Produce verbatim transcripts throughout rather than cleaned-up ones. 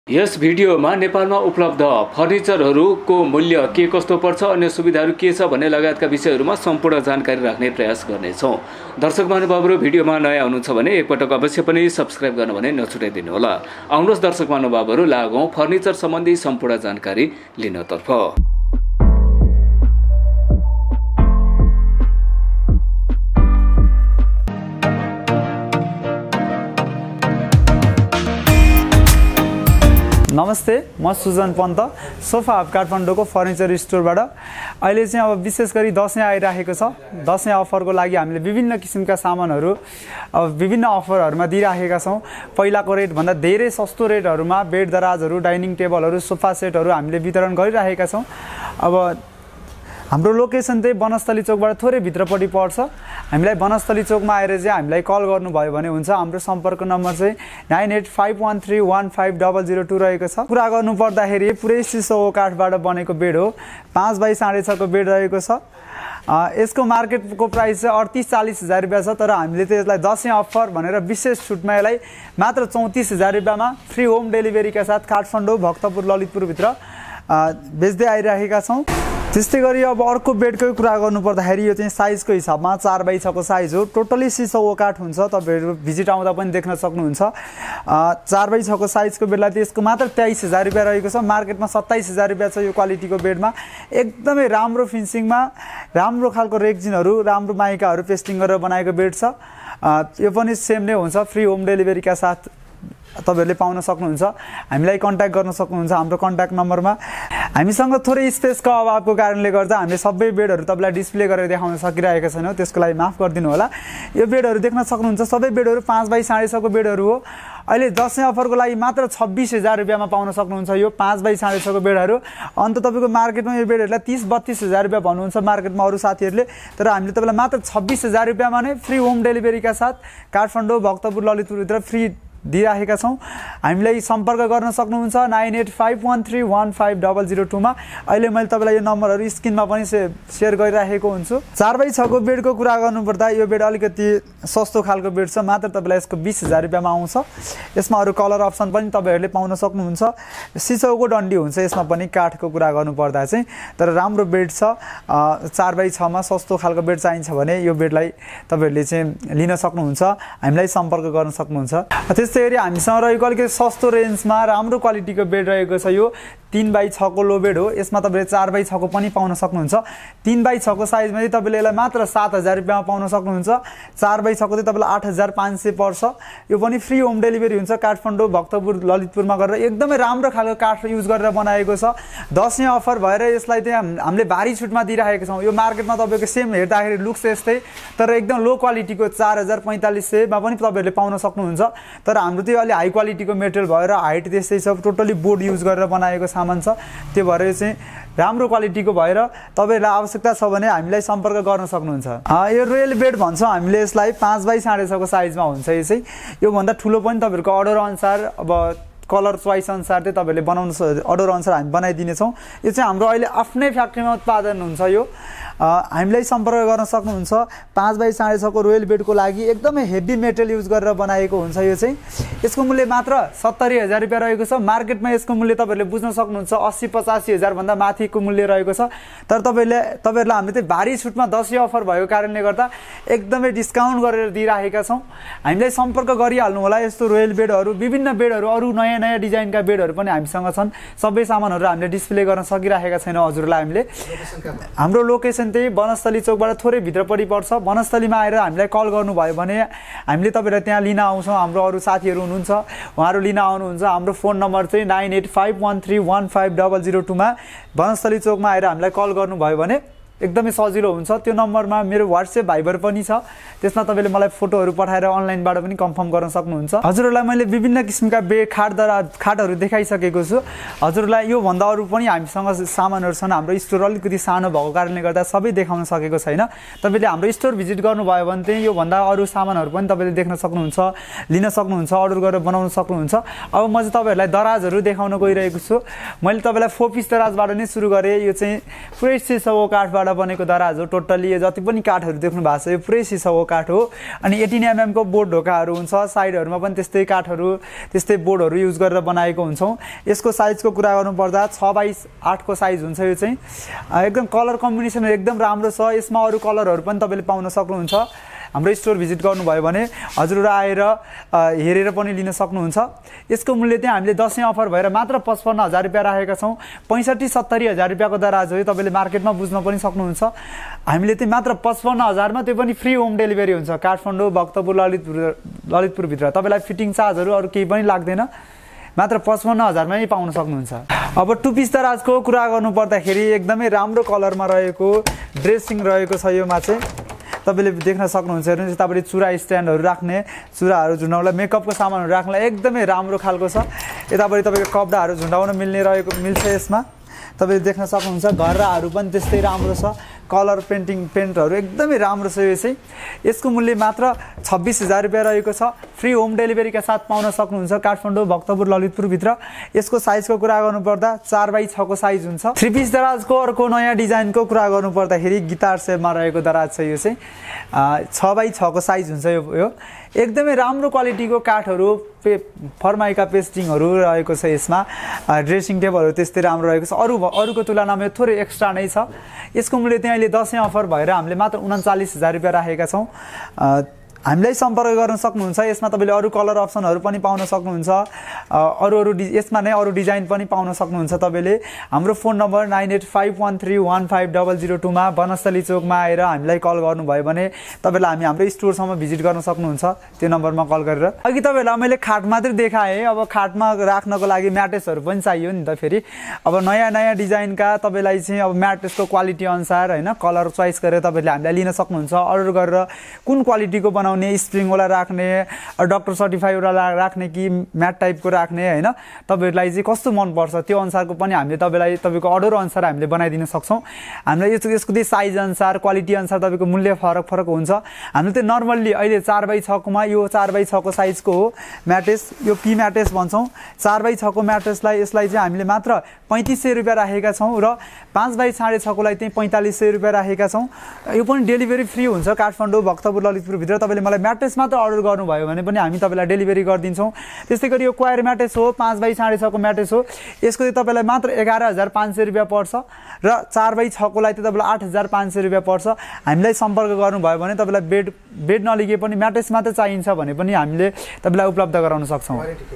यस भिडियोमा नेपालमा उपलब्ध फर्निचरहरूको मूल्य के कस्तो पर्छ, अन्य सुविधाहरू के छ भन्ने लगायतका विषयहरूमा सम्पूर्ण जानकारी राख्ने प्रयास गर्नेछौँ। दर्शक महानुभावहरू भिडियोमा नयाँ हुनुहुन्छ भने एकपटक अवश्य पनि सब्स्क्राइब गर्न भने नछुटाइदिनु होला। आउनुहोस् दर्शक महानुभावहरू, लागौँ फर्निचर सम्बन्धी सम्पूर्ण जानकारी लिनतर्फ। नमस्ते, म सुजन पन्त, सोफा हब काठमाडौँको फर्निचर स्टोरबाट। अहिले चाहिँ अब विशेष गरी दसैँ आइरहेको छ। दसैँ अफरको लागि हामीले विभिन्न किसिमका सामानहरू अब विभिन्न अफरहरूमा दिइराखेका छौँ। पहिलाको रेटभन्दा धेरै सस्तो रेटहरूमा बेड दराजहरू, डाइनिङ टेबलहरू, सोफा सेटहरू हामीले वितरण गरिरहेका छौँ। अब हाम्रो लोकेसन चाहिँ वनस्थली चोकबाट थोरै भित्रपट्टि पर्छ। हामीलाई वनस्थली चोकमा आएर चाहिँ हामीलाई कल गर्नुभयो भने हुन्छ। हाम्रो सम्पर्क नम्बर चाहिँ nine eight five one three one five double zero two रहेको छ। कुरा गर्नु पर्दाखेरि पुरै सिसोको काठबाट बनेको बेड हो। पाँच बाई साढे छको बेड रहेको छ। यसको मार्केटको प्राइस चाहिँ अडतिस चालिस हजार रुपियाँ छ, तर हामीले चाहिँ यसलाई दसैँ अफर भनेर विशेष छुटमा यसलाई मात्र चौतिस हजार रुपियाँमा फ्री होम डेलिभरीका साथ काठमाडौँ, भक्तपुर, ललितपुरभित्र बेच्दै आइरहेका छौँ। त्यस्तै गरी अब अर्को बेडकै कुरा गर्नुपर्दाखेरि यो चाहिँ साइजको हिसाबमा चार बाई छको साइज हो। टोटली सिसोको काठ हुन्छ। तपाईँहरू भिजिट आउँदा पनि देख्न सक्नुहुन्छ। चार बाई छको साइजको बेडलाई चाहिँ यसको मात्र तेइस हजार रुपियाँ रहेको छ। मार्केटमा सत्ताइस हजार रुपियाँ छ यो क्वालिटीको बेडमा। एकदमै राम्रो फिनिसिङमा राम्रो खालको रेक्जिनहरू, राम्रो माइकाहरू पेस्टिङ गरेर बनाएको बेड छ। यो पनि सेम नै हुन्छ। फ्री होम डेलिभरीका साथ तपाईहरुले पाउन सक्नुहुन्छ। हामीलाई कन्ट्याक्ट गर्न सक्नुहुन्छ हाम्रो कन्ट्याक्ट नम्बरमा। हामीसँग थोरै स्पेसको अभावको कारणले गर्दा हामीले सबै बेडहरू तपाईलाई डिस्प्ले गरेर देखाउन सकिरहेका छैनौँ, त्यसको लागि माफ गरिदिनु होला। यो बेडहरू देख्न सक्नुहुन्छ। सबै बेडहरू पाँच बाई साढे छको बेडहरू हो। अहिले दसैँ अफरको लागि मात्र छब्बिस हजार रुपियाँमा पाउन सक्नुहुन्छ यो पाँच बाई साढे छको बेडहरू। अन्त तपाईँको मार्केटमा यो बेडहरूलाई तिस बत्तिस हजार रुपियाँ भन्नुहुन्छ मार्केटमा अरू साथीहरूले, तर हामीले तपाईँलाई मात्र छब्बिस हजार रुपियाँमा नै फ्री होम डेलिभरीका साथ काठमाडौँ, भक्तपुर, ललितपुरभित्र फ्री दिइराखेका छौँ। हामीलाई सम्पर्क गर्न सक्नुहुन्छ nine eight five one three one five double zero टूमा। अहिले मैले तपाईँलाई यो नम्बरहरू स्क्रिनमा पनि सेयर गरिराखेको हुन्छु। चार बाई छको बेडको कुरा गर्नुपर्दा यो बेड अलिकति सस्तो खालको बेड छ। मात्र तपाईँलाई यसको बिस हजार रुपियाँमा आउँछ। यसमा अरू कलर अप्सन पनि तपाईँहरूले पाउन सक्नुहुन्छ। सिसौको डन्डी हुन्छ यसमा पनि, काठको कुरा गर्नुपर्दा चाहिँ। तर राम्रो बेड छ। चार बाई छमा सस्तो खालको बेड चाहिन्छ भने यो बेडलाई तपाईँहरूले चाहिँ लिन सक्नुहुन्छ। हामीलाई सम्पर्क गर्न सक्नुहुन्छ। त्यस्तै गरी हामीसँग रहेको अलिकति सस्तो रेन्जमा राम्रो क्वालिटीको बेड रहेको छ। यो तीन बाई छको लो बेड हो। यसमा तपाईँले चार बाई छको पनि पाउन सक्नुहुन्छ। तीन बाई छको साइजमा चाहिँ तपाईँले यसलाई मात्र सात हजार रुपियाँमा पाउन सक्नुहुन्छ। चार बाई छको चाहिँ तपाईँलाई आठ हजार पाँच सय पर्छ। यो पनि फ्री होम डेलिभरी हुन्छ। काठमाडौँ, भक्तपुर, ललितपुरमा गरेर एकदमै राम्रो खालको काठ युज गरेर बनाएको छ। दसैँ अफर भएर यसलाई चाहिँ हामीले भारी छुटमा दिइरहेको छौँ। यो मार्केटमा तपाईँको सेम हेर्दाखेरि लुक्स यस्तै, तर एकदम लो क्वालिटीको चार हजार पैँतालिस सयमा पनि तपाईँहरूले पाउन सक्नुहुन्छ। तर हाम्रो चाहिँ अलि हाई क्वालिटीको मेटेरियल भएर हाइट त्यस्तै छ, टोटली बोर्ड युज गरेर बनाएको सामान छ। त्यो भएर चाहिँ राम्रो क्वालिटीको भएर तपाईँहरूलाई आवश्यकता छ भने हामीलाई सम्पर्क गर्न सक्नुहुन्छ। यो रोयल बेड भन्छौँ हामीले यसलाई। पाँच बाई साढे छको साइजमा हुन्छ। यो चाहिँ योभन्दा ठुलो पनि तपाईँहरूको अर्डर अनुसार, अब कलर चोइस अनुसार चाहिँ तपाईँहरूले बनाउनु अर्डर अनुसार हामी बनाइदिनेछौँ। यो चाहिँ हाम्रो अहिले आफ्नै फ्याक्ट्रीमा उत्पादन हुन्छ। यो हामीलाई सम्पर्क गर्न सक्नुहुन्छ। पाँच बाई साढे छको रोयल बेडको लागि एकदमै हेभी मेटेरियल युज गरेर बनाएको हुन्छ। यो चाहिँ यसको मूल्य मात्र सत्तरी हजार रुपियाँ रहेको छ। मार्केटमा यसको मूल्य तपाईँहरूले बुझ्न सक्नुहुन्छ अस्सी पचासी हजारभन्दा माथिको मूल्य रहेको छ। तर तपाईँहरूले तपाईँहरूलाई हामीले चाहिँ भारी छुटमा दसैँ अफर भएको कारणले गर्दा एकदमै डिस्काउन्ट गरेर दिइराखेका छौँ। हामीलाई सम्पर्क गरिहाल्नु होला। यस्तो रोयल बेडहरू, विभिन्न बेडहरू, अरू नयाँ नयाँ डिजाइनका बेडहरू पनि हामीसँग छन्। सबै सामानहरू हामीले डिस्प्ले गर्न सकिराखेका छैनौँ हजुरलाई। हामीले हाम्रो लोकेसन चाहिँ वनस्थली चोकबाट थोरै भित्रपट्टि पर्छ। वनस्थलीमा आएर हामीलाई कल गर्नुभयो भने हामीले तपाईँलाई त्यहाँ लिन आउँछौँ। हाम्रो अरू साथीहरू हुनुहुन्छ, उहाँहरू लिन आउनुहुन्छ। हाम्रो फोन नम्बर चाहिँ nine eight five one three one five double zero टूमा वनस्थली चोकमा आएर हामीलाई कल गर्नुभयो भने एकदमै सजिलो हुन्छ। त्यो नम्बरमा मेरो व्हाट्सएप भाइबर पनि छ। त्यसमा तपाईँले मलाई फोटोहरू पठाएर अनलाइनबाट पनि कन्फर्म गर्न सक्नुहुन्छ। हजुरहरूलाई मैले विभिन्न किसिमका बेड, खाट दरा खाटहरू देखाइसकेको छु। हजुरलाई योभन्दा अरू पनि हामीसँग सामानहरू छन्। हाम्रो स्टोर अलिकति सानो भएको कारणले गर्दा सबै देखाउन सकेको छैन। तपाईँले हाम्रो स्टोर भिजिट गर्नुभयो भने चाहिँ योभन्दा अरू सामानहरू पनि तपाईँले देख्न सक्नुहुन्छ, लिन सक्नुहुन्छ, अर्डर गरेर बनाउन सक्नुहुन्छ। अब म चाहिँ तपाईँहरूलाई दराजहरू देखाउन गइरहेको छु। मैले तपाईँलाई फोर पिस दराजबाट नै सुरु गरेँ। यो चाहिँ पुरै सिसोको काठबाट बनेको दराज हो। टोटली जति पनि काठहरू देख्नु भएको छ यो पुरै सिसाको काठ हो। अनि एटिन एमएम को बोर्ड ढोकाहरू हुन्छ, साइडहरूमा पनि त्यस्तै काठहरू त्यस्तै बोर्डहरू युज गरेर बनाएको हुन्छौँ। यसको साइजको कुरा गर्नुपर्दा छ बाई आठको साइज हुन्छ। यो चाहिँ एकदम कलर कम्बिनेसन एकदम राम्रो छ। यसमा अरू कलरहरू पनि तपाईँले पाउन सक्नुहुन्छ। हाम्रो स्टोर भिजिट गर्नुभयो भने हजुरहरू आएर हेरेर पनि लिन सक्नुहुन्छ। यसको मूल्य चाहिँ हामीले दसैँ अफर भएर मात्र पचपन्न हजार रुपियाँ राखेका छौँ। पैँसठी सत्तरी हजार रुपियाँको दराज हो यो, तपाईँले मार्केटमा बुझ्न पनि सक्नुहुन्छ। हामीले चाहिँ मात्र पचपन्न हजारमा त्यो पनि फ्री होम डेलिभरी हुन्छ काठमाडौँ, भक्तपुर, ललितपुर ललितपुरभित्र। तपाईँलाई फिटिङ चार्जहरू अरू केही पनि लाग्दैन, मात्र पचपन्न हजारमै पाउन सक्नुहुन्छ। अब टु पिस दराजको कुरा गर्नुपर्दाखेरि एकदमै राम्रो कलरमा रहेको ड्रेसिङ रहेको छ। योमा चाहिँ तपाईँले देख्न सक्नुहुन्छ। हेर्नुहोस् यतापट्टि चुरा स्ट्यान्डहरू राख्ने, चुराहरू झुन्डाउनलाई, मेकअपको सामानहरू राख्नलाई एकदमै राम्रो खालको छ। यतापट्टि तपाईँको कपडाहरू झुन्डाउन मिल्ने रहेको मिल्छ यसमा, तपाईँले देख्न सक्नुहुन्छ। घरहरू पनि त्यस्तै राम्रो छ, कलर पेन्टिङ पेन्टहरू एकदमै राम्रो छ। यो चाहिँ यसको मूल्य मात्र छब्बिस हजार रुपियाँ रहेको छ। फ्री होम डेलिभरीका साथ पाउन सक्नुहुन्छ काठमाडौँ, भक्तपुर, ललितपुरभित्र। यसको साइजको कुरा गर्नुपर्दा चार बाई छको साइज हुन्छ। थ्री पिस दराजको अर्को नयाँ डिजाइनको कुरा गर्नुपर्दाखेरि गिटार सेपमा रहेको दराज छ। यो चाहिँ छ बाई छको साइज हुन्छ। यो यो एकदमै राम्रो क्वालिटीको काठहरू पे फर्माइका पेस्टिङहरू रहेको छ यसमा। ड्रेसिङ टेबलहरू त्यस्तै राम्रो रहेको छ। अरू अरूको तुलनामा यो थोरै एक्स्ट्रा नै छ। यसको मूल्य चाहिँ अहिले दसैँ अफर भएर हामीले मात्र उन्चालिस हजार रुपियाँ राखेका छौँ। हामीलाई सम्पर्क गर्न सक्नुहुन्छ। यसमा तपाईँले अरू कलर अप्सनहरू पनि पाउन सक्नुहुन्छ। अरू अरू डि यसमा नै अरू डिजाइन पनि पाउन सक्नुहुन्छ तपाईँले। हाम्रो phone number nine eight five one three one five double zero टूमा बनस्थली चोकमा आएर हामीलाई कल गर्नुभयो भने तपाईँलाई हामी हाम्रो स्टोरसम्म भिजिट गर्न सक्नुहुन्छ त्यो नम्बरमा कल गरेर। अघि तपाईँहरूलाई मैले खाट मात्रै देखाएँ, अब खाटमा राख्नको लागि म्याट्रेसहरू पनि चाहियो नि त फेरि। अब नयाँ नयाँ डिजाइनका तपाईँलाई चाहिँ अब म्याट्रेसको क्वालिटी अनुसार होइन कलर चोइस गरेर तपाईँले हामीलाई लिन सक्नुहुन्छ। अर्डर गरेर कुन क्वालिटीको बनाउने, स्प्रिङवाला राख्ने, डक्टर सर्टिफाइडवाला राख्ने कि म्याट टाइपको राख्ने होइन तपाईँहरूलाई चाहिँ कस्तो मनपर्छ त्यो अनुसारको पनि हामीले तपाईँलाई तपाईँको अर्डर अनुसार हामीले बनाइदिन सक्छौँ। हामीलाई यसको यसको चाहिँ साइज अनुसार क्वालिटी अनुसार तपाईँको मूल्य फरक फरक हुन्छ। हामीले चाहिँ नर्मल्ली अहिले चार बाई छकोमा यो चार बाई छको साइजको हो म्याट्रेस, यो पी म्याट्रेस भन्छौँ। चार बाई छको म्याट्रेसलाई यसलाई चाहिँ हामीले मात्र पैँतिस सय रुपियाँ राखेका छौँ र पाँच बाई साढे छकोलाई चाहिँ पैँतालिस सय रुपियाँ राखेका छौँ। यो पनि डेलिभरी फ्री हुन्छ काठमाडौँ, भक्तपुर, ललितपुरभित्र। तपाईँले मलाई म्याट्रेस मात्र अर्डर गर्नुभयो भने पनि हामी तपाईँलाई डेलिभरी गरिदिन्छौँ। त्यस्तै गरी यो क्वायर म्याट्रेस हो, पाँच बाई साढे छको म्याट्रेस हो। यसको चाहिँ तपाईँलाई मात्र एघार हजार पाँच सय रुपियाँ पर्छ र चार बाई छकोलाई चाहिँ तपाईँलाई आठ हजार पाँच सय रुपियाँ पर्छ। हामीलाई सम्पर्क गर्नुभयो भने तपाईँलाई बेड बेड नलिगे पनि म्याट्रेस मात्र चाहिन्छ भने पनि हामीले तपाईँलाई उपलब्ध गराउन सक्छौँ।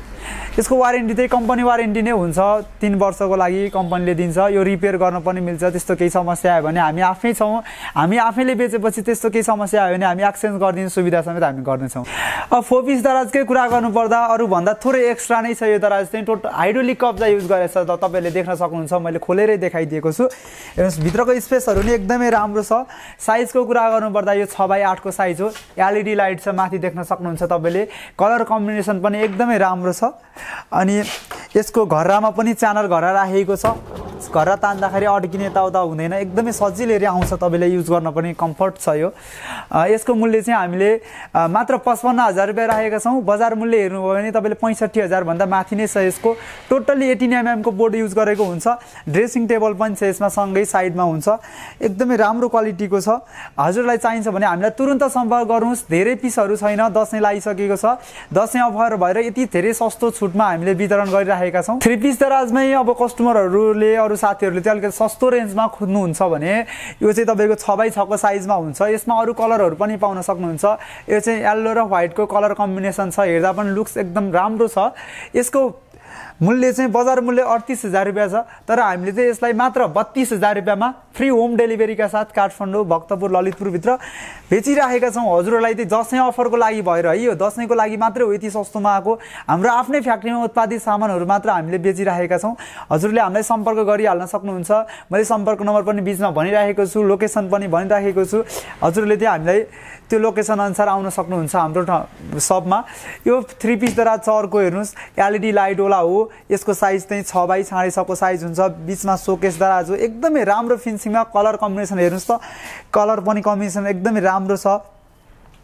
यसको वारेन्टी चाहिँ कम्पनी वारेन्टी नै हुन्छ, तिन वर्षको लागि कम्पनीले दिन्छ। यो रिपेयर गर्न पनि मिल्छ। त्यस्तो केही समस्या आयो भने हामी आफै छौँ, हामी आफैले बेचेपछि त्यस्तो केही समस्या आयो भने हामी एक्सचेन्ज गरिदिने सुविधा समेत हामी गर्नेछौँ। अब फोर पिस दराजकै कुरा गर्नुपर्दा अरूभन्दा थोरै एक्स्ट्रा नै छ। यो दराज चाहिँ टोटल हाइड्रोलिक कब्जा युज गरेछ, त तपाईँले देख्न सक्नुहुन्छ। मैले खोलेरै देखाइदिएको छु। हेर्नुहोस् भित्रको स्पेसहरू नि एकदमै राम्रो छ। साइजको कुरा गर्नुपर्दा यो छ बाई आठको साइज हो। एलइडी लाइट छ माथि देख्न सक्नुहुन्छ तपाईँले। कलर कम्बिनेसन पनि एकदमै राम्रो छ। अनि यसको घर्रामा पनि च्यानल घर्रा राखेको छ। घर्रा तान्दाखेरि अड्किने यताउता हुँदैन, एकदमै सजिलै आउँछ। तपाईँले युज गर्न पनि कम्फर्ट छ। यो यसको मूल्य चाहिँ हामीले मात्र पचपन्न हजार रुपियाँ राखेका छौँ। बजार मूल्य हेर्नुभयो भने तपाईँले पैँसठी हजारभन्दा माथि नै छ। यसको टोटल्ली एटिन एमएमको बोर्ड युज गरेको हुन्छ। ड्रेसिङ टेबल पनि छ यसमा, सँगै साइडमा हुन्छ। एकदमै राम्रो क्वालिटीको छ। हजुरलाई चाहिन्छ भने हामीलाई तुरन्त सम्पर्क गर्नुहोस्। धेरै पिसहरू छैन, दसैँ लागिसकेको छ। दसैँ अफर भएर यति धेरै सस्तो छुटमा हामीले वितरण गरिराखेका छौँ। थ्री पिस दराजमै अब कस्टमरहरूले अरू साथीहरूले चाहिँ अलिकति सस्तो रेन्जमा खोज्नुहुन्छ भने यो चाहिँ तपाईँको छ बाई छको साइजमा हुन्छ। यसमा अरू कलरहरू पनि पाउन सक्नुहुन्छ। यो चाहिँ येल्लो र व्हाइटको कलर कम्बिनेसन छ। हेर्दा पनि लुक्स एकदम राम्रो छ। यसको मूल्य चाहिँ बजार मूल्य अडतिस हजार रुपियाँ छ, तर हामीले चाहिँ यसलाई मात्र बत्तिस हजार रुपियाँमा फ्री होम डेलिभरीका साथ काठमाडौँ, भक्तपुर, ललितपुरभित्र बेचिराखेका छौँ। हजुरहरूलाई चाहिँ दसैँ अफरको लागि भएर है, यो दसैँको लागि मात्रै हो यति सस्तोमा आएको। हाम्रो आफ्नै फ्याक्ट्रीमा उत्पादित सामानहरू मात्र हामीले बेचिराखेका छौँ। हजुरले हामीलाई सम्पर्क गरिहाल्न सक्नुहुन्छ। मैले सम्पर्क नम्बर पनि बिचमा भनिराखेको छु, लोकेसन पनि भनिराखेको छु। हजुरले चाहिँ हामीलाई त्यो लोकेसन अनुसार आउन सक्नुहुन्छ हाम्रो सपमा। यो थ्री पिस दराज छ। अर्को हेर्नुहोस्, एलइडी लाइटवाला हो। यसको साइज चाहिँ छ बाई साढे छको साइज हुन्छ। बिचमा सोकेस दराज हो। एकदमै राम्रो फिनिसिङमा कलर कम्बिनेसन हेर्नुहोस् त, कलर पनि कम्बिनेसन एकदमै राम्रो छ।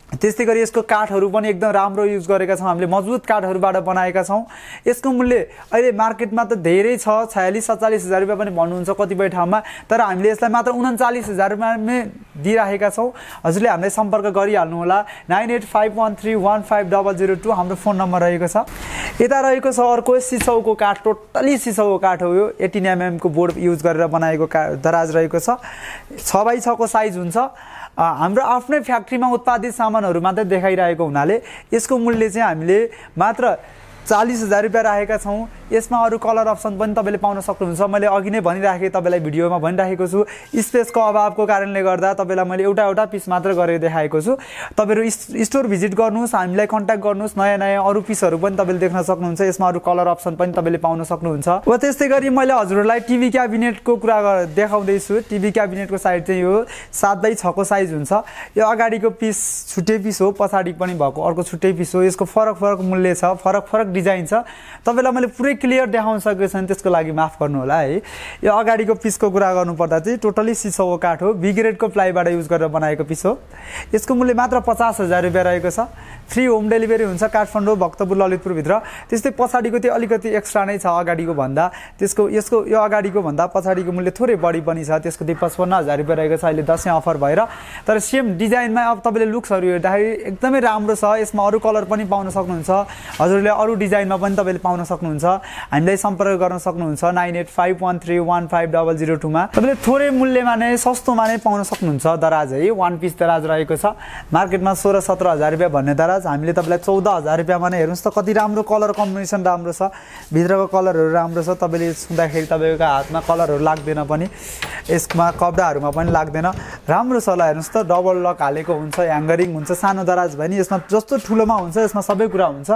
त्यस्तै गरी यसको काठहरू पनि एकदम राम्रो युज गरेका छौँ हामीले, मजबुत काठहरूबाट बनाएका छौँ। यसको मूल्य अहिले मार्केटमा त धेरै छ, छयालिस सत्तालिस हजार रुपियाँ पनि भन्नुहुन्छ कतिपय ठाउँमा, तर हामीले यसलाई मात्र उन्चालिस हजार रुपियाँमै दिइराखेका छौँ। हजुरले हामीलाई सम्पर्क गरिहाल्नुहोला। Nine eight five one three one five double zero two हाम्रो फोन नम्बर रहेको छ। यता रहेको छ अर्को सिसौको काठ, टोटल्ली सिसौको काठ हो यो, एटिन एमएमको बोर्ड युज गरेर बनाएको का दराज रहेको छ। छ बाई छको साइज हुन्छ। हाम्रो आफ्नै फ्याक्ट्रीमा उत्पादित सामानहरू मात्रै देखाइरहेको हुनाले यसको मूल्य चाहिँ हामीले मात्र चालीस हजार रुपियाँ राखेका छौँ। यसमा अरू कलर अप्सन पनि तपाईँले पाउन सक्नुहुन्छ। मैले अघि नै भनिराखेँ, तपाईँलाई भिडियोमा भनिराखेको छु, स्पेसको अभावको कारणले गर्दा तपाईँलाई मैले एउटा एउटा पिस मात्र गरेर देखाएको छु। तपाईँहरू स्टोर भिजिट गर्नुहोस्, हामीलाई कन्ट्याक्ट गर्नुहोस्, नयाँ नयाँ अरू पिसहरू पनि तपाईँले देख्न सक्नुहुन्छ। यसमा अरू कलर अप्सन पनि तपाईँले पाउन सक्नुहुन्छ। व त्यस्तै गरी मैले हजुरहरूलाई टिभी क्याबिनेटको कुरा देखाउँदैछु। टिभी क्याबिनेटको साइज चाहिँ यो सात बाई छको साइज हुन्छ। यो अगाडिको पिस छुट्टै पिस हो, पछाडि पनि भएको अर्को छुट्टै पिस हो। यसको फरक फरक मूल्य छ, फरक फरक डिजाइन छ। तपाईँलाई मैले पुरै क्लियर देखाउन सकेको छैन, त्यसको लागि माफ गर्नु होला है। यो अगाडिको पिसको कुरा गर्नुपर्दा चाहिँ टोटली सिसौको काठ हो, बी ग्रेडको प्लाईबाट युज गरेर बनाएको पिस हो। यसको मूल्य मात्र पचास हजार रुपियाँ रहेको छ। फ्री होम डेलिभरी हुन्छ काठमाडौँ, भक्तपुर, ललितपुरभित्र। त्यस्तै पछाडिको त्यो अलिकति एक्स्ट्रा नै छ अगाडिको भन्दा। त्यसको यसको यो अगाडिको भन्दा पछाडिको मूल्य थोरै बढी पनि छ। त्यसको चाहिँ पचपन्न हजार रुपियाँ रहेको छ अहिले दसैँ अफर भएर। तर सेम डिजाइनमा अब तपाईँले लुक्सहरू हेर्दाखेरि एकदमै राम्रो छ। यसमा अरू कलर पनि पाउन सक्नुहुन्छ। हजुरले अरू डिजाइनमा पनि तपाईँले पाउन सक्नुहुन्छ। हामीलाई सम्पर्क गर्न सक्नुहुन्छ nine eight five one three one five double zero टूमा। तपाईँले थोरै मूल्यमा नै सस्तोमा नै पाउन सक्नुहुन्छ दराज है। वान पिस दराज रहेको छ। मार्केटमा सोह्र सत्र हजार रुपियाँ भन्ने दराज हामीले तपाईँलाई चौध हजार रुपियाँमा नै हेर्नुहोस् त कति राम्रो कलर कम्बिनेसन राम्रो छ। भित्रको कलरहरू राम्रो छ। तपाईँले छुँदाखेरि तपाईँको हातमा कलरहरू लाग्दैन पनि, यसमा कपडाहरूमा पनि लाग्दैन। राम्रो छ ल, हेर्नुहोस् त डबल लक हालेको हुन्छ, ह्याङ्गरिङ हुन्छ। सानो दराज भयो नि, यसमा जस्तो ठुलोमा हुन्छ यसमा सबै कुरा हुन्छ।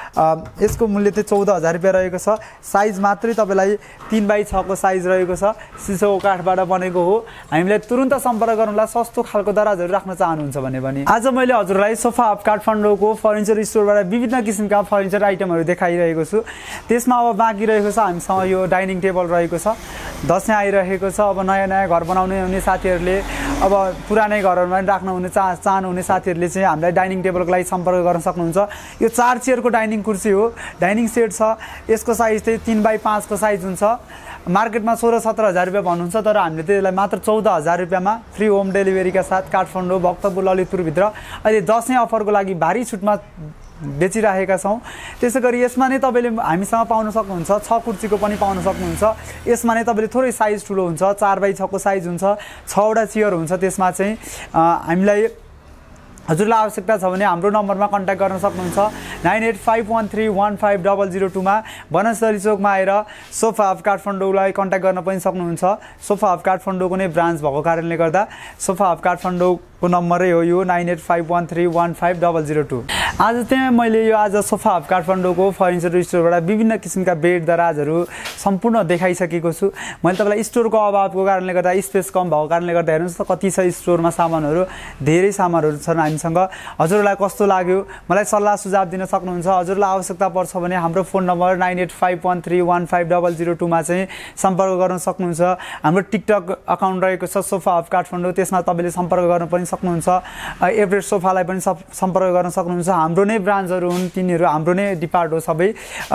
यसको मूल्य चाहिँ चौध हजार रुपियाँ रहेको छ। साइज मात्रै तपाईँलाई तीन बाई छको साइज रहेको छ। सिसोको काठबाट बनेको हो। हामीलाई तुरुन्त सम्पर्क गर्नुलाई सस्तो खालको दराजहरू राख्न चाहनुहुन्छ भने पनि। आज मैले हजुरलाई सोफा हब काठमाडौँको फर्निचर स्टोरबाट विभिन्न किसिमका फर्निचर आइटमहरू देखाइरहेको छु। त्यसमा अब बाँकी रहेको छ हामीसँग यो डाइनिङ टेबल रहेको छ। दसैँ आइरहेको छ, अब नयाँ नयाँ घर बनाउने हुने साथीहरूले, अब पुरानै घरहरूमा पनि राख्नुहुने चाह चाहनुहुने साथीहरूले चाहिँ हामीलाई डाइनिङ टेबलको लागि सम्पर्क गर्न सक्नुहुन्छ। यो चार चेयरको डाइनिङ कुर्सी हो, डाइनिङ सेट छ। यसको साइज चाहिँ तीन बाई पाँचको साइज हुन्छ। मार्केटमा सोह्र सत्र हजार रुपियाँ भन्नुहुन्छ, तर हामीले त्यसलाई मात्र चौध हजार रुपियाँमा फ्री होम डेलिभरीका साथ काठमाडौँ, भक्तपुर, ललितपुरभित्र अहिले दसैँ अफरको लागि भारी छुटमा बेचिरहेका छौँ। त्यसै गरी यसमा नै तपाईँले हामीसँग पाउन सक्नुहुन्छ। छ कुर्सीको पनि पाउन सक्नुहुन्छ। यसमा नै तपाईँले थोरै साइज ठुलो हुन्छ, चार बाई छको साइज हुन्छ। छवटा चेयर हुन्छ। त्यसमा चाहिँ हामीलाई हजुरलाई आवश्यकता छ भने हाम्रो नम्बरमा कन्ट्याक्ट गर्न सक्नुहुन्छ। Nine eight five one three one five double zero टूमा बनस्थली चोकमा आएर सोफा हब काठमाडौँलाई कन्ट्याक्ट गर्न पनि सक्नुहुन्छ। सोफा हब काठमाडौँको नै ब्रान्च भएको कारणले गर्दा सोफा हब काठमाडौँको नम्बरै हो यो nine eight five one three one five double zero two. आज त्यहाँ मैले यो आज सोफा हब काठमाडौँको फर्निचर स्टोरबाट विभिन्न किसिमका बेड दराजहरू सम्पूर्ण देखाइसकेको छु। मैले तपाईँलाई स्टोरको अभावको कारणले गर्दा, स्पेस कम भएको कारणले गर्दा हेर्नुहोस् त कति छ स्टोरमा सामानहरू, धेरै सामानहरू छन् हामीसँग। हजुरलाई कस्तो लाग्यो मलाई सल्लाह सुझाव दिन सक्नुहुन्छ। हजुरलाई आवश्यकता पर्छ भने हाम्रो phone number nine eight five one three one five double zero टूमा चाहिँ सम्पर्क गर्न सक्नुहुन्छ। हाम्रो टिकटक अकाउन्ट रहेको छ सोफा हब काठमाडौँ, त्यसमा तपाईँले सम्पर्क गर्न पनि सक्नुहुन्छ। एभरेस्ट सोफालाई पनि सम्पर्क गर्न सक्नुहुन्छ। हाम्रो नै ब्रान्चहरू हुन्, तिनीहरू हाम्रो नै डिपार्ट हो सबै।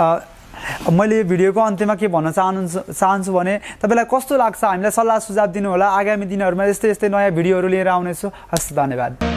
मैले यो भिडियोको अन्त्यमा के भन्न चाहनु चाहन्छु भने तपाईँलाई कस्तो लाग्छ हामीलाई सल्लाह सुझाव दिनु होला। आगामी दिनहरूमा यस्तै यस्तै नयाँ भिडियोहरू लिएर आउनेछु। हस्, धन्यवाद।